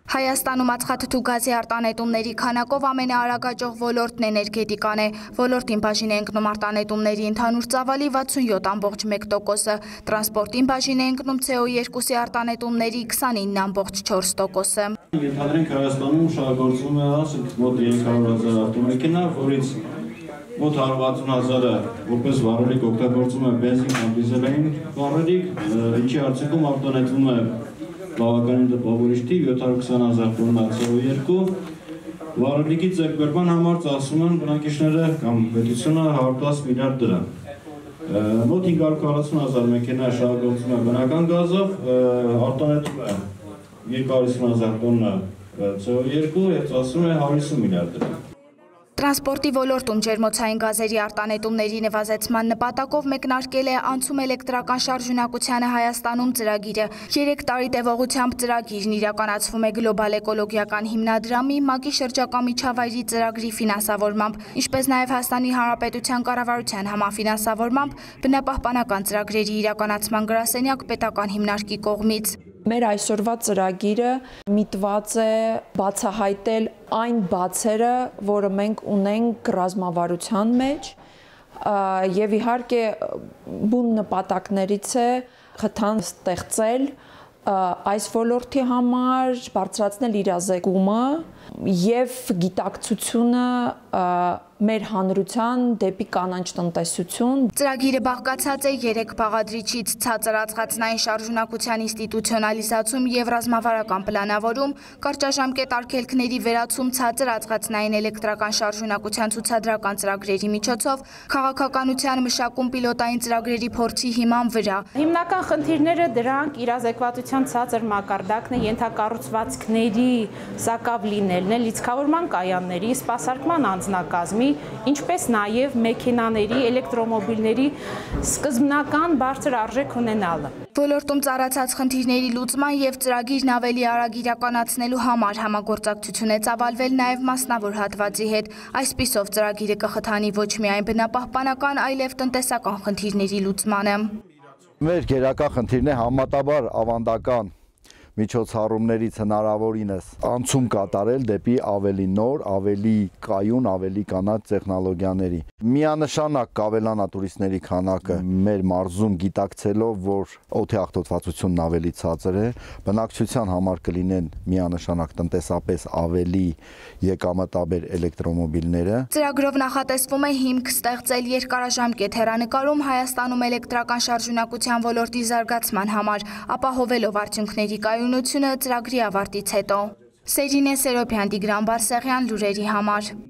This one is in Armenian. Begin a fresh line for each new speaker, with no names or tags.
Հայաստանում ածխաթթու գազի արտանետումների քանակով ամենաարագաճող ոլորտն էներգետիկան է։ Ոլորտին բաժին է ընկնում արտանետումների ընդհանուր ծավալի 67.1%-ը, տրանսպորտին բաժին է ընկնում CO2-ի արտանետումների 29.4%-ը։
Ընդհանրենք Հայաստանում շահագործվում է մոտ 300,000 ավտոմեքենա, որից մոտ 160,000-ը որպես վառելիք օգտագործում է բենզին կամ դիզելային վառելիք, ինչի արդյունքում արտանետվում է բավականին տպավորիչ թիվ 720,000 տոննա CO2, վառելիքի ձեռքբերման համար ծախսում են բնակիչները կամ պետությունը 110 միլիարդ դրամ։ Մոտ 540,000 մեքենա շահագործում է բնական գազով, արտանետում է 250,000 տոննա CO2 և ծախսում է 150 միլիարդ դրամ։
Տրանսպորտի ոլորտում ջերմոցային գազերի արտանետումների նվազեցման նպատակով մեկնարկել է անցում էլեկտրական շարժունակությանը Հայաստանում ծրագիրը։ 3 տարի տևողությամբ ծրագիրն իրականացվում է գլոբալ էկոլոգիական հիմնադրամի ՄԱԿ-ի շրջակա միջավայրի ծրագրի ֆինանսավորմամբ, ինչպես նաև Հայաստանի Հանրապետության կառավարության համաֆինանսավորմամբ բնապահպանական ծրագրերի իրականացման գրասենյակ պետական հիմնարկի կողմից։
Մեր այսօրվա ծրագիրը միտված է բացահայտել այն բացերը, որը մենք ունենք ռազմավարության մեջ, եւ իհարկե բուն նպատակներից է խթան ստեղծել այս ոլորտի համար, բարձրացնել իրազեկումը եւ գիտակցությունը մեր հանրության դեպի կանաչ տնտեսություն։
Ծրագիրը բաղկացած է 3 բաղադրիչից՝ ցածր ածխածնային շարժունակության ինստիտուցիոնալիզացում եւ ռազմավարական պլանավորում, կարճաժամկետ արգելքների վերացում ցածր ածխածնային էլեկտրական շարժունակության ցուցադրական ծրագրերի միջոցով, քաղաքականության մշակում պիլոտային ծրագրերի փորձի հիման վրա։
Հիմնական խնդիրները դրանք իրազեկվածության ցածր մակարդակն է, ենթակառուցվածքների սակավ լինելն է, լիցքավորման կայանների, սպասարկման անձնակազմի, ինչպես նաև մեքենաների, էլեկտրոմոբիլների սկզբնական բարձր արժեք ունենալը։
Ոլորտում ծառացած խնդիրների լուծման եւ ծրագիրն ավելի արագ իրականացնելու համար համագործակցություն է ծավալվել նաև մասնավոր հատվածի հետ։ Այսպիսով ծրագիրը կխթանի ոչ միայն բնապահպանական, այլև տնտեսական խնդիրների լուծմանը։
Մեր գերակա խնդիրն է համատաբար ավանդական միջոցառումներից հնարավորինս անցում կատարել դեպի ավելի նոր, ավելի կայուն, ավելի կանաչ տեխնոլոգիաների։ Միանշանակ կավելանա տուրիստների քանակը մեր մարզում գիտակցելով, որ օդի աղտոտվածությունն ավելի ցածր է, բնակչության համար կլինեն միանշանակ տնտեսապես ավելի եկամտաբեր էլեկտրոմոբիլները։
Ծրագրով նախատեսվում է հիմք ստեղծել երկարաժամկետ հեռանկարում Հայաստանում էլեկտրական շարժունակության ոլորտի զարգացման համար, ապահովելով արդյունքների կայունությունը ծրագրի ավարտից հետո։ Սերինե Սերոբյան, Տիգրան Բարսեղյան, լուրերի համար։